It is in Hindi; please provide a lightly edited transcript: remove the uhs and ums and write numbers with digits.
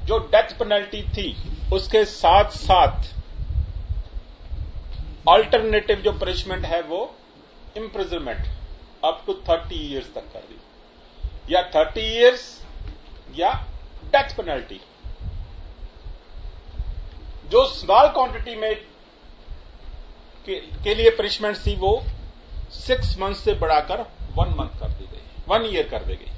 जो डेथ पेनल्टी थी उसके साथ साथ अल्टरनेटिव जो पनिशमेंट है वो इम्प्रिजनमेंट अप टू 30 ईयर्स तक कर दी, या 30 ईयर्स या डेथ पेनल्टी। जो स्मॉल क्वांटिटी में के लिए पनिशमेंट थी वो 6 मंथ से बढ़ाकर 1 मंथ कर दी गई, 1 ईयर कर दी गई।